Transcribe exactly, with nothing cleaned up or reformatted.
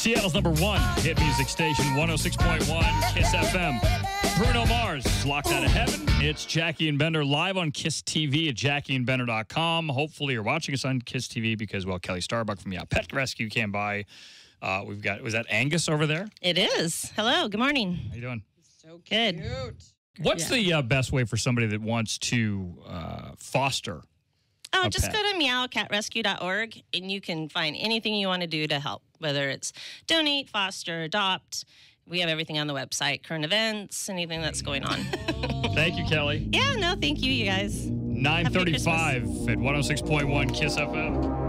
Seattle's number one hit music station, one oh six point one KISS F M. Bruno Mars is locked out of heaven. It's Jackie and Bender live on KISS T V at jackie and bender dot com. Hopefully you're watching us on KISS T V because, well, Kelly Starbuck from Yeah Pet Rescue came by. Uh, we've got, was that Angus over there? It is. Hello, good morning. How you doing? So good. Cute. What's Yeah. the uh, best way for somebody that wants to uh, foster? Oh, a just pet? go to meow cat rescue dot org and you can find anything you want to do to help, whether it's donate, foster, adopt. We have everything on the website, current events, anything that's going on. Thank you, Kelly. Yeah, no, thank you, you guys. nine thirty-five at one oh six point one KISS F M.